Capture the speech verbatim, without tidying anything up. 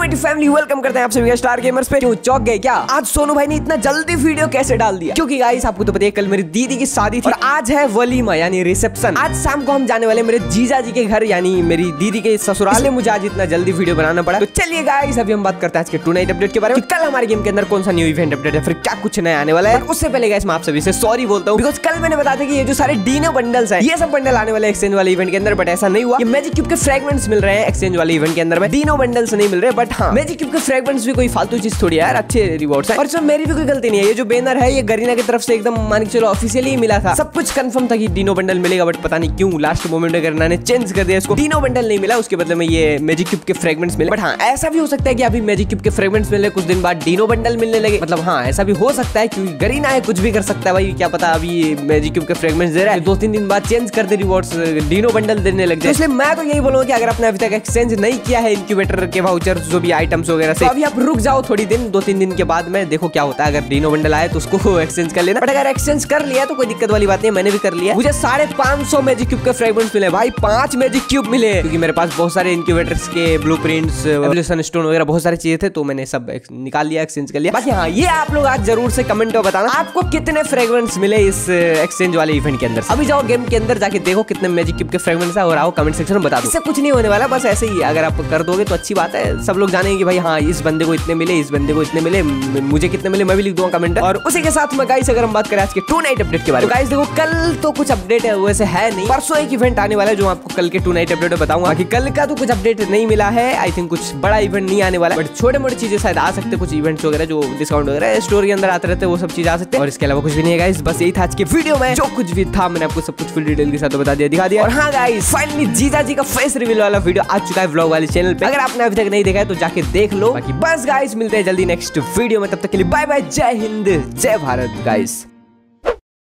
YouTube family welcome करते हैं आप सभी स्टार गेमर्स पे। क्यों चौंक गए क्या? आज सोनू भाई ने इतना जल्दी वीडियो कैसे डाल दिया? क्योंकि गाइस आपको तो पता है कल मेरी दीदी की शादी थी और आज है वलीमा यानी रिसेप्शन। आज शाम को हम जाने वाले मेरे जीजा जी के घर यानी मेरी दीदी के ससुराल में। मुझे आज इतना जल्दी वीडियो बनाना पड़ा। तो चलिए गाइस अभी हम बात करते हैं आज के टू नाइट अपडेट के बारे में। कल हमारे गेम के अंदर कौन सा न्यू इवेंट अपडेट है, फिर क्या कुछ नया आने वाला है। उससे पहले गाइस मैं आप सभी से सॉरी बोलता हूँ बिकॉज कल मैंने बताया था कि ये जो सारे डीनो बंडल्स है ये सब बंडल आने वाले एक्सचेंज वाले इवेंट के अंदर, बट ऐसा नहीं हुआ। ये मैजिक क्यूब के फ्रेगमेंट्स मिल रहे हैं एक्सचेंज वाले इवेंट के अंदर में, डीनो बंडल्स नहीं मिल रहे। बट हाँ मैजिक क्यूब के फ्रेगमेंट्स भी कोई फालतू चीज थोड़ी है यार, अच्छे रिवॉर्ड्स हैं। और इसमें मेरी भी कोई गलती नहीं है। ये जो बैनर है ये गरीना की तरफ से एकदम मान के चलो ऑफिशियली ही मिला था। सब कुछ कंफर्म था कि डीनो बंडल मिलेगा, बट पता नहीं क्यों लास्ट मोमेंट में गरीना ने चेंज कर दिया इसको। डीनो बंडल नहीं मिला, उसके बदले में ये मैजिक क्यूब के फ्रेगमेंट्स मिले। बट हाँ ऐसा भी हो सकता है कि अभी मैजिक क्यूब के फ्रेगमेंट्स मिले, कुछ दिन बाद डीनो बंडल मिलने लगे। मतलब हाँ ऐसा भी हो सकता है क्योंकि गरीना है, कुछ भी कर सकता है भाई, क्या पता अभी मैजिक क्यूब के फ्रेगमेंट्स दे रहा है, दो तीन दिन बाद चेंज कर दे रिवॉर्ड्स, डीनो बंडल देने लग जाए। इसलिए मैं तो यही बोलूंगा कि अगर आपने अभी तक एक्सचेंज नहीं किया है इनक्यूबेटर के वाउचर जो भी आइटम्स वगैरह से, तो अभी आप रुक जाओ थोड़ी दिन, दो तीन दिन के बाद में देखो क्या होता है। अगर डीनो बंडल आए तो उसको एक्सचेंज कर लेना, बट अगर एक्सचेंज कर लिया तो कोई दिक्कत वाली बात नहीं, मैंने भी कर लिया। मुझे साढ़े पांच सौ मैजिक क्यूब के फ्रेगमेंट्स मिले भाई, पांच मैजिक क्यूब मिले, क्योंकि मेरे पास बहुत सारे इनक्यूबेटर्स के ब्लूप्रिंट्स, एवोल्यूशन स्टोन वगैरह बहुत सारी चीजें थे, तो मैंने सब निकाल लिया, एक्सचेंज कर लिया। बाकी हाँ ये आप लोग आज जरूर से कमेंट में बताना आपको कितने फ्रेगमेंट्स मिले इस एक्सचेंज वाले इवेंट के अंदर। अभी जाओ गेम के अंदर जाके देखो कितने मैजिक क्यूब के फ्रेगमेंट्स है और आओ कमेंट सेक्शन में बता दो। इससे कुछ नहीं होने वाला, बस ऐसे ही अगर आप कर दोगे तो अच्छी बात है। सब लोग जानेंगे कि भाई हाँ इस बंदे को इतने मिले, इस बंदे को इतने मिले, मुझे कितने मिले मैं भी लिख दूंगा कमेंट। और उसी के साथ में गाइस अगर हम बात करें आज के टू नाइट अपडेट के बारे में, तो गाइस देखो कल तो कुछ अपडेट है वैसे है नहीं, परसों एक इवेंट आने वाला है जो आपको कल के टू नाइट अपडेट में बताऊंगा। बाकी कल का तो कुछ अपडेट नहीं मिला है, आई थिंक कुछ बड़ा इवेंट नहीं आने वाला है, बट छोटे मोटे चीजें शायद आ सकते, कुछ इवेंट्स वगैरह जो डिस्काउंट वगैरह स्टोर के अंदर आते रहते हैं वो सब चीज आ सकते हैं। और इसके अलावा कुछ भी नहीं है गाइस, बस यही था आज के वीडियो में। जो कुछ भी था मैंने आपको सब कुछ फुल डिटेल के साथ बता दिया, दिखा दिया। और हाँ गाइस फाइनली जीजा जी का फेस रिवील वाला वीडियो आ चुका है व्लॉग वाले चैनल पे, अगर आपने अभी तक नहीं देखा है तो जाके देख लो। बाकी बस गाइस मिलते हैं जल्दी नेक्स्ट वीडियो में, तब तक के लिए बाय बाय, जय हिंद जय भारत गाइस।